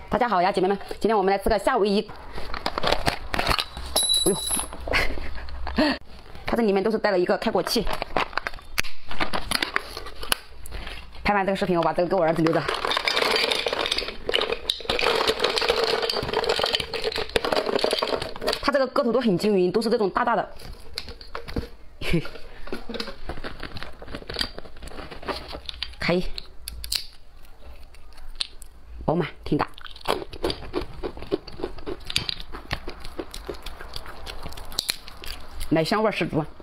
大家好呀，姐妹们，今天我们来吃个夏威夷。哎呦，它这里面都是带了一个开果器。拍完这个视频，我把这个给我儿子留着。它这个个头都很均匀，都是这种大大的。嘿，开，饱满，挺大。 奶香味十足。